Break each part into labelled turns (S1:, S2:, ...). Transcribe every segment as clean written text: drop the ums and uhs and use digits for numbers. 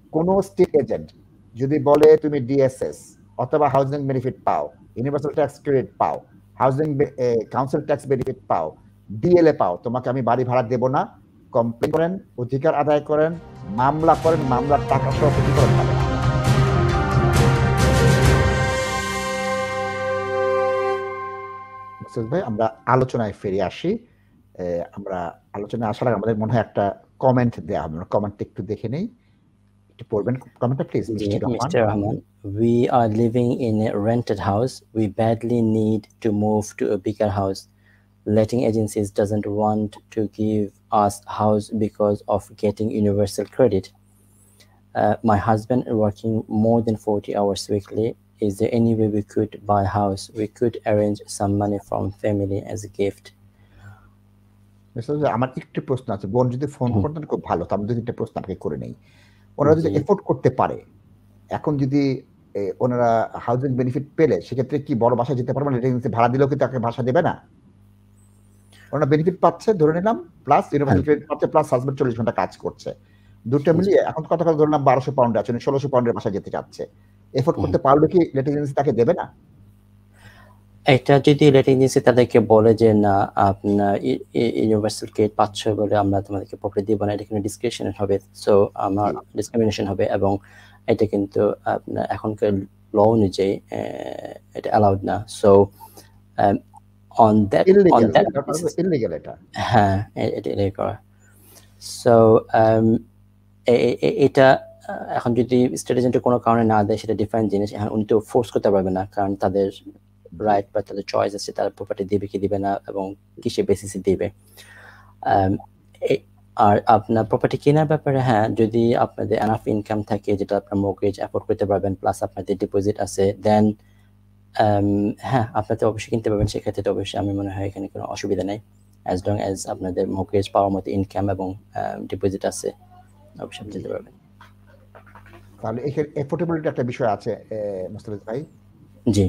S1: কোনো state agent যদি বলে তুমি ডিএসএস অথবা হাউজিং বেনিফিট পাও, ইউনিভার্সাল ট্যাক্স ক্রেডিট পাও, হাউজিং কাউন্সিল ট্যাক্স বেনিফিট পাও, ডিএলএ পাও, তোমাকে আমি বাড়ি ভাড়া দেব না, কমপ্লেন করেন, অধিকার আদায় করেন, মামলা করেন, মামলার টাকা সহ ক্ষতিপূরণ পাবেন। ভাই আমরা আলোচনায় ফিরে আসি। আমরা আলোচনায় আসার আগে আমাদের মনে হয় একটা কমেন্ট দেয়া হবে, কমেন্টটা একটু দেখে নেই, একটু পড়বেন কমেন্টটা please.
S2: Mr. Rahman, we are living in a rented house. We badly need to move to a bigger house. Letting agencies doesn't want to give us house because of getting universal credit. My husband is working more than 40 hours weekly. Is there any way we could buy a house? We could arrange some money from family as a gift.
S1: আমার একটু প্রশ্ন আছে, বোন যদি phone করতেন খুব ভালো, তো আমি দুই তিনটা প্রশ্ন আপনাকে করে নেই। ওনারা যদি এফোর্ড করতে পারে, এখন যদি ওনারা হাউজিং বেনিফিট পেলে সেক্ষেত্রে কি বড় বাসায় যেতে পারবেন? রেসিডেন্সি ভাড়া দিলেও কি তাকে বাসা দেবে না? ওনারা বেনিফিট পাচ্ছে ধরে নিলাম, প্লাস ইউনিভার্সাল ক্রেডিট পাচ্ছে, প্লাস হাজবেন্ড 40 ঘন্টা কাজ করছে, দুটো মিলিয়ে এখন কত কথা ধরে নিলাম 1200 পাউন্ড আছে, 1600 পাউন্ডের বাসায় যেতে চাচ্ছে, এফোর্ড করতে পারলে কি লেটিং এজেন্সি তাকে দেবে না?
S2: এটা যদি লেটিং এজেন্সি তাদেরকে বলে যে না আপনার ইউনিভার্সাল ক্রেডিট পাচ্ছ বলে আমরা তোমাদেরকে প্রপার্টি দিব না, এটা কিন্তু ডিসক্রিমিনেশন হবে, সো আমার ডিসক্রিমিনেশন হবে, এবং এটা কিন্তু আপনার এখনকার ল অনুযায়ী এটা অ্যালাউড না। সো on that
S1: illegal এটা,
S2: হ্যাঁ এটা ইলিগাল করা। সো এটা এখন যদি স্টেট এজেন্টের কোনো কারণে না দেয় সেটা ডিফারেন্ট জিনিস, এখন উনি তো ফোর্স করতে পারবে না, কারণ তাদের রাইট বা তাদের চয়েস আছে তারা প্রপার্টি দিবে কি দিবে না এবং কিসে বেসিসে দিবে। আর আপনার প্রপার্টি কেনার ব্যাপারে হ্যাঁ, যদি আপনাদের এনাফ ইনকাম থাকে যেটা আপনার মর্গেজ অ্যাফোর্ড করতে পারবেন, প্লাস আপনাদের ডিপোজিট আছে, দেন হ্যাঁ আপনাদের অবশ্যই কিনতে পারবেন। সেক্ষেত্রে তো অবশ্যই আমি মনে হয় এখানে কোনো অসুবিধা নেই, অ্যাজ লং অ্যাজ আপনাদের মর্গেজ পাওয়ার মতো ইনকাম এবং ডিপোজিট আছে, অবশ্যই আপনি যেতে পারবেন।
S1: তাহলে এখানে এফোর্ডেবিলিটি একটা বিষয় আছে মুস্তাফিজ ভাই।
S2: জি,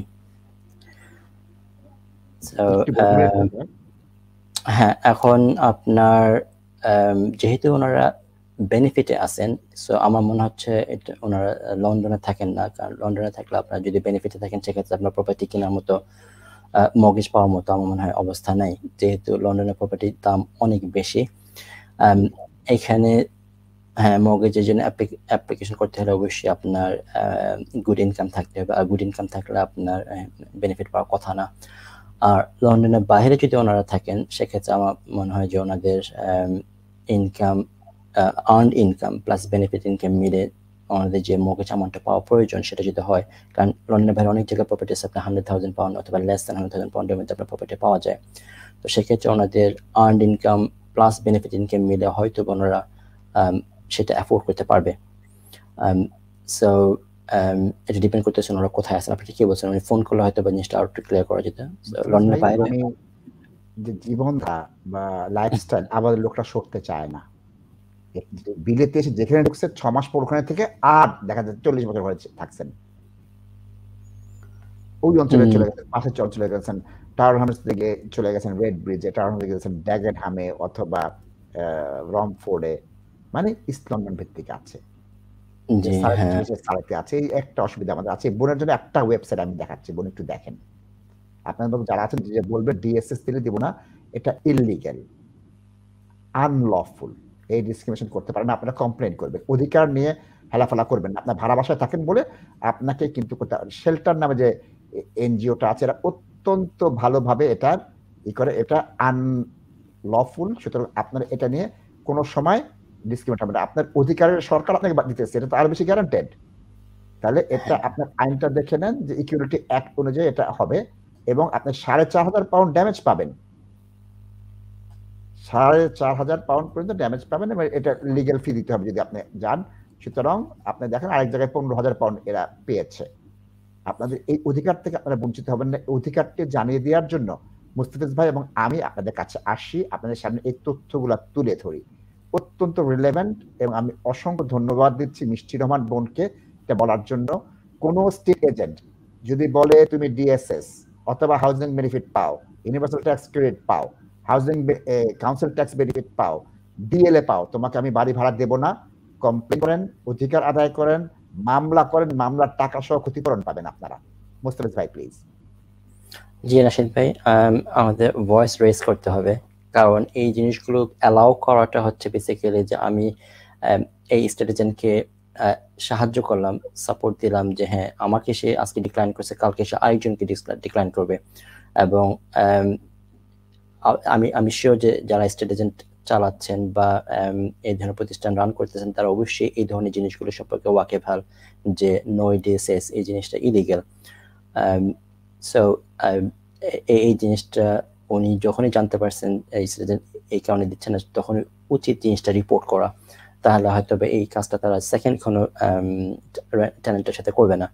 S2: হ্যাঁ এখন আপনার যেহেতু ওনারা বেনিফিটে আছেন, সো আমার মনে হচ্ছে এটা ওনারা লন্ডনে থাকেন না, কারণ লন্ডনে থাকলে আপনার যদি বেনিফিটে থাকেন সেক্ষেত্রে আপনার প্রপার্টি কেনার মতো মর্গেজ পাওয়ার মতো আমার মনে হয় অবস্থা নাই, যেহেতু লন্ডনের প্রপার্টির দাম অনেক বেশি। এখানে হ্যাঁ মর্গেজের জন্য অ্যাপ্লিকেশন করতে হলে অবশ্যই আপনার গুড ইনকাম থাকতে হবে, আর গুড ইনকাম থাকলে আপনার বেনিফিট পাওয়ার কথা না। আর লন্ডনের বাইরে যদি ওনারা থাকেন সেক্ষেত্রে আমার মনে হয় যে ওনাদের income earned income plus benefit income মিলে ওনাদের যে মর্গেজ অ্যামাউন্টটা পাওয়া প্রয়োজন সেটা যদি হয়, কারণ লন্ডনের বাইরে অনেক জায়গায় প্রপার্টি আছে আপনার 100,000 পাউন্ড অথবা লেস দ্যান 100,000 পাউন্ডের মধ্যে আপনার প্রপার্টি পাওয়া যায়। তো সেক্ষেত্রে ওনাদের earned income plus benefit income মিলে হয়তো ওনারা সেটা অ্যাফোর্ড করতে পারবে। সো এটা ডিপেন্ড করতেছে ওনারা কোথায় আছেন। আপনি কি বলছেন, উনি ফোন করলে হয়তো বা জিনিসটা আরো একটু ক্লিয়ার করা যেত। লন্ডনের বাইরে
S1: যে জীবনধারা বা লাইফস্টাইল আবার লোকরা সরতে চায় না, বিলেতে এসে যেখানে ঢুকছে 6 মাস পর ওখানে থেকে আর দেখা যাচ্ছে 40 বছর ঘরে থাকছেন, ওই অঞ্চলে চলে গেছেন, পাশের অঞ্চলে গেছেন, টাওয়ার হামস থেকে চলে গেছেন রেড ব্রিজে, টাওয়ার হামস থেকে গেছেন ড্যাগেনহামে অথবা রমফোর্ডে, মানে ইস্ট লন্ডন ভিত্তিক আছে, আছে। এই একটা অসুবিধা আমাদের আছে। বোনের জন্য একটা ওয়েবসাইট আমি দেখাচ্ছি, বোন একটু দেখেন, আপনাদের যারা আছেন যে বলবে ডিএসএস দিলে দিব না, এটা ইললিগ্যাল, আনলফুল, এই ডিসক্রিমিনেশন করতে পারেন, আপনারা কমপ্লেন করবেন, অধিকার নিয়ে হেলাফেলা করবেন না। আপনার ভাড়া বাসায় থাকেন বলে আপনাকে কিন্তু করতে, শেল্টার নামে যে এনজিওটা আছে এরা অত্যন্ত ভালোভাবে এটা করে, এটা আনলফুল, সুতরাং আপনার এটা নিয়ে কোনো সময় ডিসক্রিমিনেট হবে না। আপনার অধিকারের সরকার আপনাকে দিতেছে, এটা তো আরো বেশি গ্যারান্টেড। তাহলে এটা আপনার আইনটা দেখে নেন যে ইকুইলিটি অ্যাক্ট অনুযায়ী এটা হবে, এবং আপনি 4,500 পাউন্ড ড্যামেজ পাবেন, 4,500 পাউন্ড পর্যন্ত ড্যামেজ পাবেন, এবং এটা লিগ্যাল ফি দিতে হবে যদি আপনি যান। সুতরাং আপনি দেখেন আরেক জায়গায় 15,000 পাউন্ড এরা পেয়েছে। আপনাদের এই অধিকার থেকে আপনারা বঞ্চিত হবেন না। অধিকারটি জানিয়ে দেওয়ার জন্য মুস্তাফিজ ভাই এবং আমি আপনাদের কাছে আসি, আপনাদের সামনে এই তথ্যগুলো তুলে ধরি, অত্যন্ত রিলেভেন্ট, এবং আমি অসংখ্য ধন্যবাদ দিচ্ছি মিষ্টি রহমান বোনকে এটা বলার জন্য। কোনো স্টেট এজেন্ট যদি বলে তুমি ডিএসএস অথবা হাউজিং বেনিফিট পাও, ইউনিভার্সাল ট্যাক্স ক্রেডিট পাও, হাউজিং কাউন্সিল ট্যাক্স বেনিফিট পাও, ডিএলএ পাও, তোমাকে আমি বাড়ি ভাড়া দেব না, কমপ্লেন করেন, অধিকার আদায় করেন, মামলা করেন, মামলার টাকা সহ ক্ষতিপূরণ পাবেন আপনারা। মোস্তাফিজ ভাই প্লিজ।
S2: জি রাশিদ ভাই, আমাদের ভয়েস রেজ করতে হবে, কারণ এই জিনিসগুলো অ্যালাউ করাটা হচ্ছে বেসিক্যালি যে আমি এই স্টুডেন্টকে সাহায্য করলাম, সাপোর্ট দিলাম যে হ্যাঁ আমাকে সে আজকে ডিক্লাইন করছে, কালকে সে আরেকজনকে ডিক্লাইন করবে। এবং আমি আমি শিওর যে যারা স্টুডেন্ট চালাচ্ছেন বা এই ধরনের প্রতিষ্ঠান রান করতেছেন তারা অবশ্যই এই ধরনের জিনিসগুলো সম্পর্কে ওয়াকিবহাল, যে নো ডিএসএস এই জিনিসটা ইলিগাল। সো এই জিনিসটা উনি যখনই জানতে পারছেন এই স্টুডেন্ট এই কারণে দিচ্ছে না, তখনই উচিত জিনিসটা রিপোর্ট করা, তাহলে হয়তো এই কাজটা তারা সেকেন্ড কোনো ট্যালেন্টের সাথে করবে না।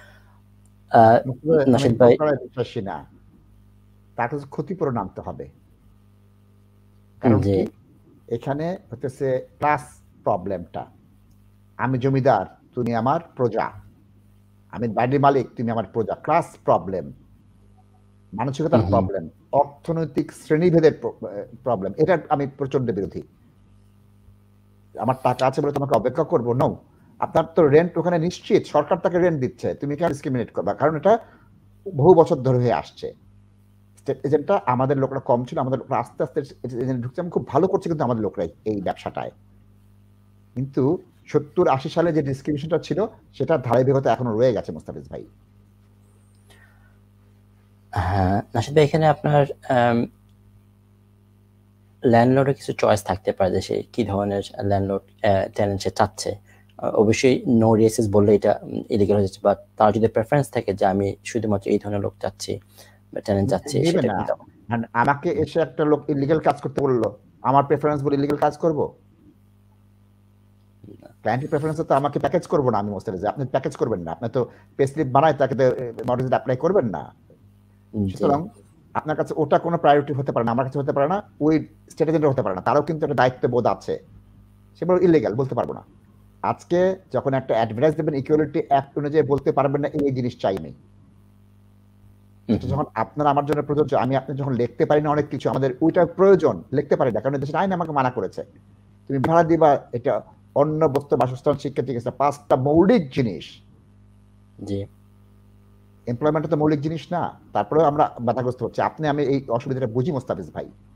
S2: নাশিদ ভাই,
S1: বিশ্বাসী না, তার কাছে ক্ষতিপূরণ আনতে হবে। কারণ কি এখানে হচ্ছে ক্লাস প্রবলেমটা, আমি জমিদার তুমি আমার প্রজা, আমি বাড়ির মালিক তুমি আমার প্রজা, ক্লাস প্রবলেম, মানসিকতার প্রবলেম, অর্থনৈতিক শ্রেণীভেদের প্রবলেম, এটা আমি প্রচন্ড বিরোধী। আমার টাকা আছে বলে তোমাকে অপেক্ষা করবো? নো, আপনার তো রেন্ট ওখানে নিশ্চিত, সরকার তাকে রেন্ট দিচ্ছে, তুমি কেন ডিসক্রিমিনেট করবা? কারণ এটা বহু বছর ধরে হয়ে আসছে। স্টেট এজেন্টটা আমাদের লোকরা কম ছিল, আমাদের লোকরা আস্তে আস্তে এজেন্ট ঢুকছে, আমি খুব ভালো করছি কিন্তু আমাদের লোকরাই এই ব্যবসাটায়। কিন্তু 70-80 সালে যে ডিসক্রিমিনেশনটা ছিল সেটা ধারাবাহিকতা এখনো রয়ে গেছে মোস্তাফিজ ভাই।
S2: হ্যাঁ নাশিদ ভাই, এখানে আপনার ল্যান্ডলর্ডের কিছু চয়েস থাকতে পারে যে সে কি ধরনের ল্যান্ডলর্ড ট্যালেন্ট সে চাচ্ছে। অবশ্যই নো ডিএসএস বললে এটা ইলিগাল হয়ে যাচ্ছে, বাট তার যদি প্রেফারেন্স থাকে যে আমি শুধুমাত্র এই ধরনের লোক চাচ্ছি বা ট্যালেন্ট চাচ্ছি, সেটা কিন্তু
S1: আমাকে এসে একটা লোক ইলিগাল কাজ করতে বললো, আমার প্রেফারেন্স বলে ইলিগাল কাজ করব? ক্লায়েন্টের প্রেফারেন্স তো আমাকে প্যাকেজ করবো না আমি মোস্তাফিজ, আপনি প্যাকেজ করবেন না, আপনি তো পে স্লিপ বানায় তাকে মডেল অ্যাপ্লাই করবেন না। সুতরাং আপনার কাছে ওটা কোনো প্রায়োরিটি হতে পারে না, আমার কাছে হতে পারে না, ওই স্টেট এজেন্টের হতে পারে না, তারও কিন্তু একটা দায়িত্ববোধ আছে, সেগুলো ইলিগাল বলতে পারবো না। আজকে যখন একটা অ্যাডভার্টাইজ দেবেন ইকুয়ালিটি অ্যাক্ট অনুযায়ী বলতে পারবেন না এই জিনিস চাই নেই। এটা যখন আপনার আমার জন্য প্রযোজ্য, আমি আপনি যখন লিখতে পারি না অনেক কিছু, আমাদের ওইটা প্রয়োজন, লিখতে পারি না কারণ দেশের আইন আমাকে মানা করেছে, তুমি ভাড়া দিবা, এটা অন্য বস্তু, বাসস্থান, শিক্ষা, চিকিৎসা, 5টা মৌলিক জিনিস।
S2: জি,
S1: এমপ্লয়মেন্ট তো মৌলিক জিনিস না, তারপরেও আমরা বাধাগ্রস্ত হচ্ছে। আপনি আমি এই অসুবিধাটা বুঝি মোস্তাফিজ ভাই।